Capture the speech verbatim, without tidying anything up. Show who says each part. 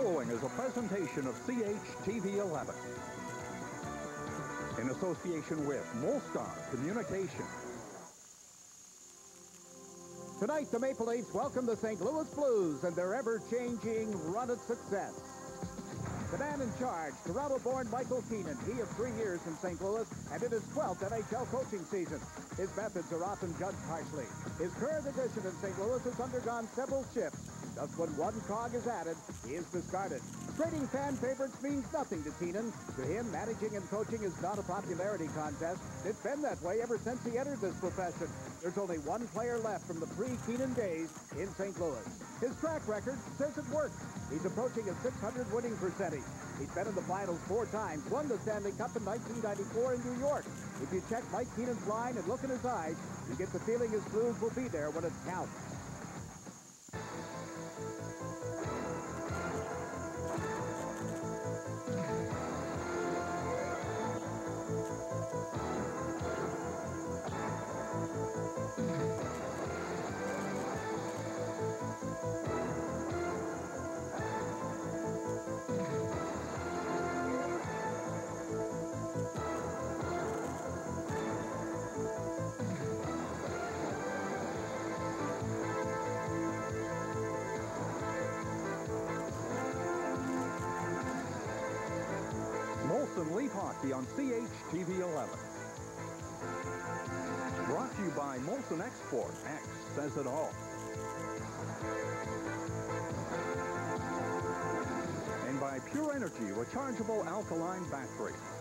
Speaker 1: following is a presentation of C H T V eleven in association with Molstar Communication.
Speaker 2: Tonight, the Maple Leafs welcome the Saint Louis Blues and their ever-changing run at success. The man in charge, Toronto-born Michael Keenan. He of three years in Saint Louis and in his twelfth N H L coaching season. His methods are often judged harshly. His current edition in Saint Louis has undergone several shifts. Just when one cog is added, he is discarded. Trading fan favorites means nothing to Keenan. To him, managing and coaching is not a popularity contest. It's been that way ever since he entered this profession. There's only one player left from the pre-Keenan days in Saint Louis. His track record says it works. He's approaching a six hundred winning percentage. He's been in the finals four times, won the Stanley Cup in nineteen ninety-four in New York. If you check Mike Keenan's line and look in his eyes, you get the feeling his Blues will be there when it counts.
Speaker 1: Molson Leaf Hockey on C H T V eleven. Brought to you by Molson Export. X says it all. And by Pure Energy Rechargeable Alkaline Battery.